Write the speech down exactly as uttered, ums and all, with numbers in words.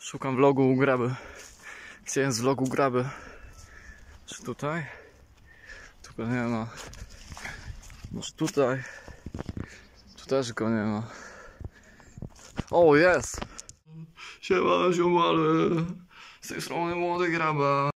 Szukam vlogu u Graby. Gdzie jest vlog u Graby? Czy tutaj? Tu go nie ma. Może tutaj? Tu też go nie ma. O, jest! Siema, ziomale! Z tej strony Młody Graba.